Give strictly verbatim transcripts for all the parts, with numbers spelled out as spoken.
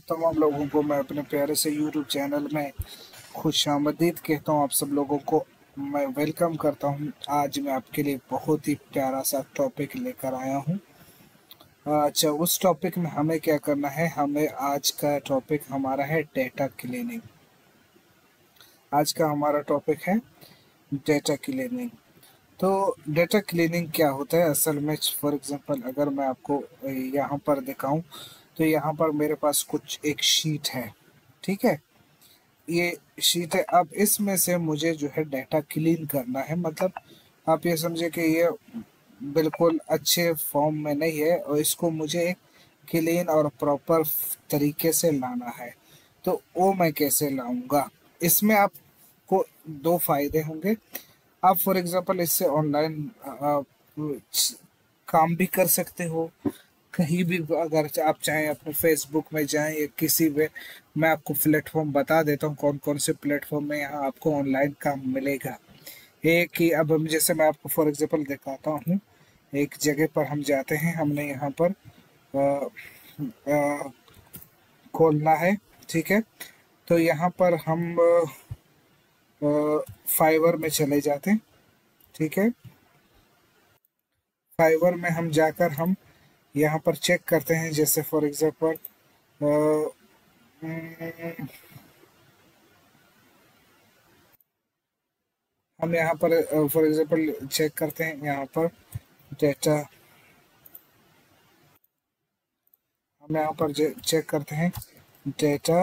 तमाम लोगों को मैं अपने प्यारे से यूट्यूब चैनल में खुशामदीद कहता हूँ। आप सब लोगों को मैं वेलकम करता हूँ। आज मैं आपके लिए बहुत ही प्यारा सा टॉपिक लेकर आया हूँ। अच्छा, उस टॉपिक में हमें क्या करना है, हमें आज का टॉपिक हमारा है डेटा क्लीनिंग। आज का हमारा टॉपिक है डेटा क्लीनिंग। तो डेटा क्लीनिंग क्या होता है असल में? फॉर एग्जांपल अगर मैं आपको यहाँ पर दिखाऊं तो यहाँ पर मेरे पास कुछ एक शीट है, ठीक है। ये शीट है। अब इसमें से मुझे जो है डेटा क्लीन करना है। मतलब आप ये समझे कि ये बिल्कुल अच्छे फॉर्म में नहीं है और इसको मुझे एक क्लीन और प्रॉपर तरीके से लाना है। तो वो मैं कैसे लाऊंगा? इसमें आपको दो फायदे होंगे। आप फॉर एग्जांपल इससे ऑनलाइन काम भी कर सकते हो, कहीं भी। अगर आप चाहें अपने फेसबुक में जाएं या किसी भी, मैं आपको प्लेटफॉर्म बता देता हूं कौन कौन से प्लेटफॉर्म में यहाँ आपको ऑनलाइन काम मिलेगा। एक ही, अब हम जैसे मैं आपको फॉर एग्जांपल दिखाता हूँ। एक जगह पर हम जाते हैं, हमने यहाँ पर आ, आ, खोलना है, ठीक है। तो यहाँ पर हम फाइवर में चले जाते हैं, ठीक है। फाइवर में हम जाकर हम यहाँ पर चेक करते हैं। जैसे फॉर एग्जांपल हम यहाँ पर फॉर एग्जांपल चेक करते हैं यहाँ पर डेटा। हम यहाँ पर चेक करते हैं डेटा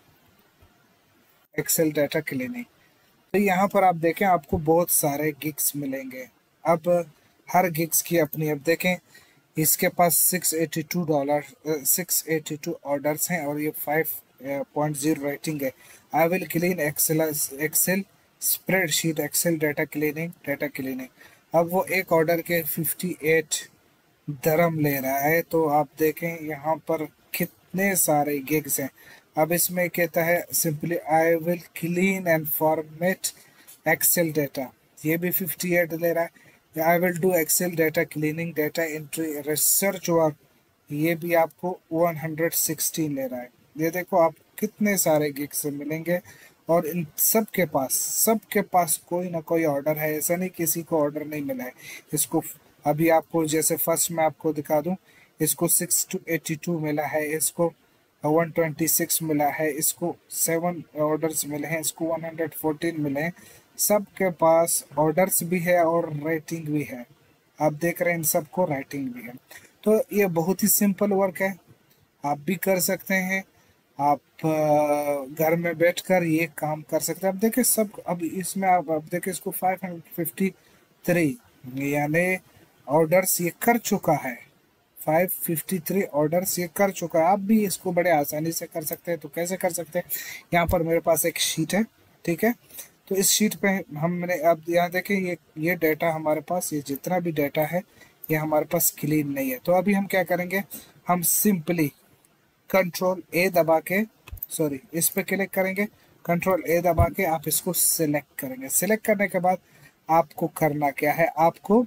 एक्सेल डेटा क्लीनिंग। तो यहाँ पर आप देखें आपको बहुत सारे गिग्स मिलेंगे। अब हर गिग्स की अपनी, अब देखें इसके पास six eighty two dollar six eighty two orders हैं और ये फाइव पॉइंट जीरो रेटिंग है। I will clean Excel Excel spreadsheet Excel data cleaning data cleaning. अब वो एक ऑर्डर के फिफ्टी एट दरम ले रहा है। तो आप देखें यहाँ पर कितने सारे गिग्स हैं। अब इसमें कहता है simply I will clean and format Excel data, ये भी फिफ्टी एट ले रहा है। I will do Excel data cleaning data entry research work, ये भी आपको वन हंड्रेड सिक्सटीन ले रहा है। ये देखो आप कितने सारे गिग्स मिलेंगे और इन सब के पास सब के पास कोई ना कोई ऑर्डर है। ऐसा नहीं किसी को ऑर्डर नहीं मिला है। इसको अभी आपको जैसे फर्स्ट में आपको दिखा दूं, इसको सिक्स टू एटी टू मिला है, इसको वन ट्वेंटी सिक्स मिला है, इसको सेवन ऑर्डर्स मिले हैं, इसको वन हंड्रेड फोर्टीन मिले हैं। सब के पास ऑर्डर्स भी है और रेटिंग भी है। आप देख रहे हैं इन सबको रेटिंग भी है। तो ये बहुत ही सिंपल वर्क है, आप भी कर सकते हैं। आप घर में बैठकर ये काम कर सकते हैं। अब देखिए सब, अब इसमें आप अब देखिए इसको फाइव हंड्रेड फिफ्टी थ्री यानी ऑर्डर्स ये कर चुका है। फाइव फिफ्टी थ्री ऑर्डर्स ये कर चुका है। आप भी इसको बड़े आसानी से कर सकते हैं। तो कैसे कर सकते हैं? यहाँ पर मेरे पास एक शीट है, ठीक है। तो इस शीट पे हमने, अब यहाँ देखें ये ये डेटा हमारे पास, ये जितना भी डेटा है ये हमारे पास क्लीन नहीं है। तो अभी हम क्या करेंगे, हम सिंपली कंट्रोल ए दबा के, सॉरी इस पे क्लिक करेंगे, कंट्रोल ए दबा के आप इसको सिलेक्ट करेंगे। सिलेक्ट करने के बाद आपको करना क्या है, आपको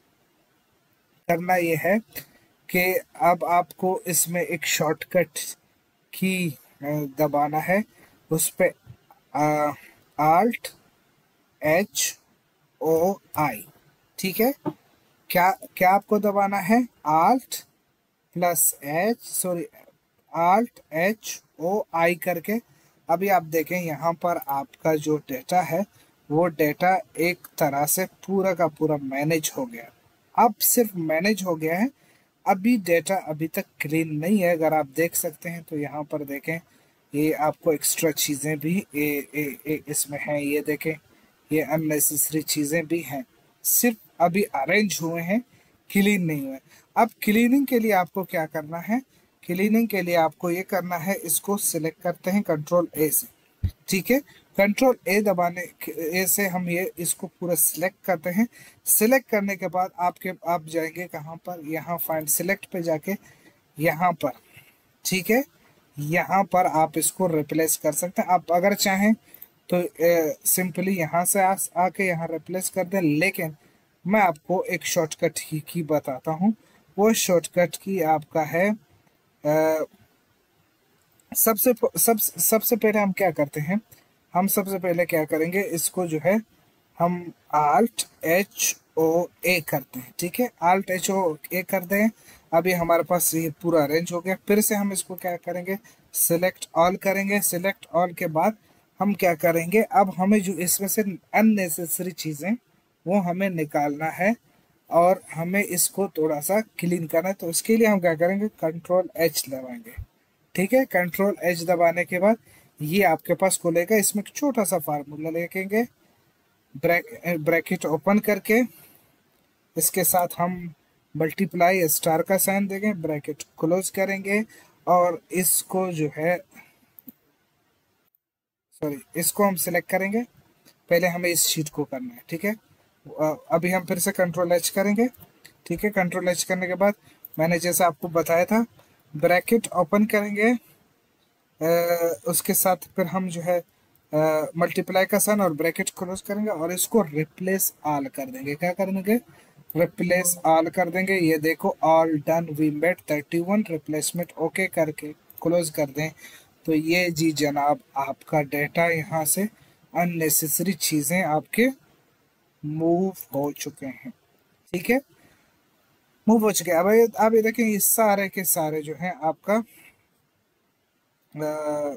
करना ये है कि अब आपको इसमें एक शॉर्टकट की दबाना है। उस पे आल्ट एच ओ आई, ठीक है। क्या क्या आपको दबाना है? Alt plus H, sorry alt H O I करके। अभी आप देखें यहाँ पर आपका जो डेटा है वो डेटा एक तरह से पूरा का पूरा मैनेज हो गया। अब सिर्फ मैनेज हो गया है, अभी डेटा अभी तक क्लीन नहीं है। अगर आप देख सकते हैं तो यहाँ पर देखें ये आपको एक्स्ट्रा चीज़ें भी ए, ए, ए, इसमें हैं। ये देखें ये अननेसेसरी चीज़ें भी हैं, सिर्फ अभी अरेंज हुए हैं, क्लीन नहीं हुए। अब क्लीनिंग के लिए आपको क्या करना है? क्लीनिंग के लिए आपको ये करना है, इसको सिलेक्ट करते हैं कंट्रोल ए से, ठीक है। कंट्रोल ए दबाने ए से हम ये इसको पूरा सिलेक्ट करते हैं। सिलेक्ट करने के बाद आपके आप जाएंगे कहाँ पर, यहाँ फाइंड सिलेक्ट पे जाके यहाँ पर, ठीक है, यहाँ पर आप इसको रिप्लेस कर सकते हैं। आप अगर चाहें तो सिंपली यहाँ से आ, आके यहाँ रिप्लेस कर दें। लेकिन मैं आपको एक शॉर्टकट ही की बताता हूँ। वो शॉर्टकट की आपका है, सबसे सब सबसे पहले हम क्या करते हैं, हम सबसे पहले क्या करेंगे, इसको जो है हम आल्ट एच ओ ए करते हैं। ठीक है, आल्ट एच ओ ए करते हैं। अभी हमारे पास ये पूरा रेंज हो गया। फिर से हम इसको क्या करेंगे, सिलेक्ट ऑल करेंगे। सिलेक्ट ऑल के बाद हम क्या करेंगे, अब हमें जो इसमें से अननेसेसरी चीज़ें वो हमें निकालना है और हमें इसको थोड़ा सा क्लीन करना है। तो इसके लिए हम क्या करेंगे, कंट्रोल एच दबाएंगे। ठीक है, कंट्रोल एच दबाने के बाद ये आपके पास खुलेगा। इसमें एक छोटा सा फार्मूला लिखेंगे, ब्रैक ब्रैकेट ओपन करके इसके साथ हम मल्टीप्लाई स्टार का साइन देंगे, ब्रैकेट क्लोज करेंगे और इसको जो है, सॉरी, इसको हम सिलेक्ट करेंगे। पहले हमें इस शीट को करना है। ठीक है, अ, अभी हम फिर से कंट्रोल एच करेंगे। ठीक है, कंट्रोल एच करने के बाद मैंने जैसा आपको बताया था, ब्रैकेट ओपन करेंगे, अ, उसके साथ फिर हम जो है मल्टीप्लाई का साइन और ब्रैकेट क्लोज करेंगे और इसको रिप्लेस ऑल कर देंगे। क्या कर देंगे, रिप्लेस ऑल कर देंगे। ये देखो, all done, we met thirty one, replacement okay करके क्लोज कर दें। तो ये जी जनाब आपका डेटा यहाँ से अननेसेसरी चीज़ें आपके मूव हो चुके हैं। ठीक है, मूव हो चुके हैं। अब ये आप ये देखें, ये सारे के सारे जो है आपका अ,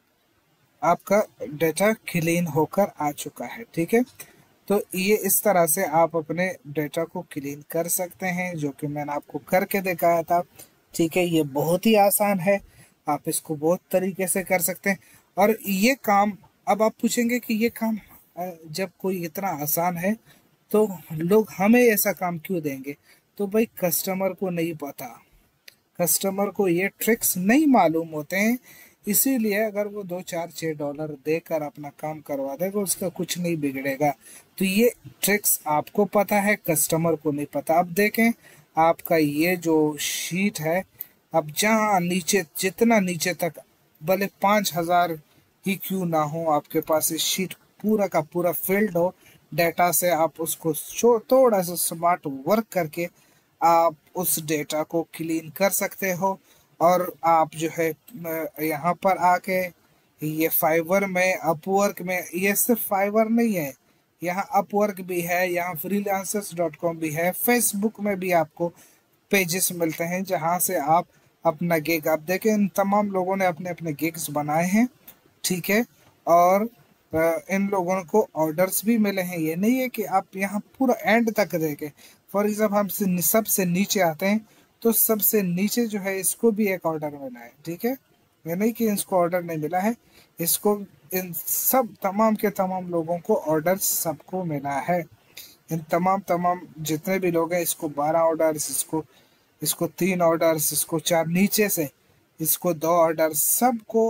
आपका डेटा क्लीन होकर आ चुका है। ठीक है, तो ये इस तरह से आप अपने डेटा को क्लीन कर सकते हैं, जो कि मैंने आपको करके दिखाया था। ठीक है, ये बहुत ही आसान है, आप इसको बहुत तरीके से कर सकते हैं। और ये काम, अब आप पूछेंगे कि ये काम अ, जब कोई इतना आसान है तो लोग हमें ऐसा काम क्यों देंगे। तो भाई कस्टमर को नहीं पता, कस्टमर को ये ट्रिक्स नहीं मालूम होते हैं, इसीलिए अगर वो दो चार छः डॉलर देकर अपना काम करवा देगा उसका कुछ नहीं बिगड़ेगा। तो ये ट्रिक्स आपको पता है, कस्टमर को नहीं पता। अब देखें, आपका ये जो शीट है, अब जहाँ नीचे, जितना नीचे तक, भले पाँच हजार ही क्यों ना हो, आपके पास इस शीट पूरा का पूरा फील्ड हो डेटा से, आप उसको थोड़ा सा स्मार्ट वर्क करके आप उस डेटा को क्लीन कर सकते हो। और आप जो है यहाँ पर आके, ये फाइवर में, अपवर्क में, ये सिर्फ फाइवर नहीं है, यहाँ अपवर्क भी है, यहाँ फ्रीलांसर्स डॉट कॉम भी है, फेसबुक में भी आपको पेजेस मिलते हैं जहाँ से आप अपना गिग, आप देखें इन तमाम लोगों ने अपने अपने गिग्स बनाए हैं। ठीक है, और इन लोगों को ऑर्डर्स भी मिले हैं। ये नहीं है कि आप यहाँ पूरा एंड तक देखें। फॉर एग्जाम्पल हम सबसे नीचे आते हैं, तो सबसे नीचे जो है इसको भी एक ऑर्डर मिला है। ठीक है, ये नहीं कि इसको ऑर्डर नहीं मिला है, इसको, इन सब तमाम के तमाम लोगों को ऑर्डर सबको मिला है। इन तमाम तमाम जितने भी लोग हैं, इसको बारह ऑर्डर्स, इसको इसको तीन ऑर्डर्स, इसको चार, नीचे से इसको दो ऑर्डर, सबको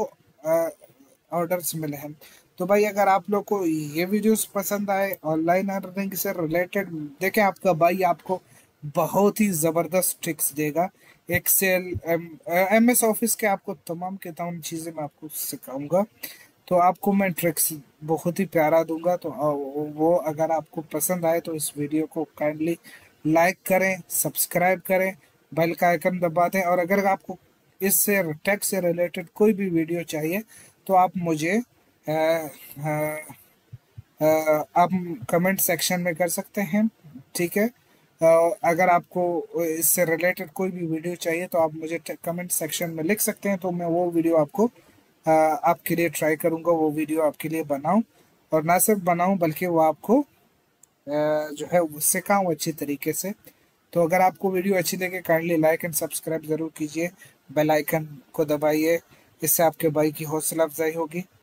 ऑर्डर्स मिले हैं। तो भाई अगर आप लोग को ये वीडियोस पसंद आए ऑनलाइन अर्निंग से रिलेटेड, देखें आपका भाई आपको बहुत ही ज़बरदस्त ट्रिक्स देगा। एक्सेल, एम एस ऑफिस के आपको तमाम के तमाम चीज़ें मैं आपको सिखाऊंगा। तो आपको मैं ट्रिक्स बहुत ही प्यारा दूंगा। तो वो अगर आपको पसंद आए तो इस वीडियो को काइंडली लाइक करें, सब्सक्राइब करें, बेल का आइकन दबा दें। और अगर आपको इससे टेक से रिलेटेड कोई भी वीडियो चाहिए तो आप मुझे आ, आ, आ, आप कमेंट सेक्शन में कर सकते हैं। ठीक है, आ, अगर आपको इससे रिलेटेड कोई भी वीडियो चाहिए तो आप मुझे कमेंट सेक्शन में लिख सकते हैं, तो मैं वो वीडियो आपको आ, आपके लिए ट्राई करूँगा, वो वीडियो आपके लिए बनाऊँ। और ना सिर्फ बनाऊँ बल्कि वो आपको आ, जो है वो सिखाऊँ अच्छी तरीके से। तो अगर आपको वीडियो अच्छी लगे काइंडली लाइक एंड सब्सक्राइब ज़रूर कीजिए, बेल आइकन को दबाइए, इससे आपके भाई की हौसला अफजाई होगी।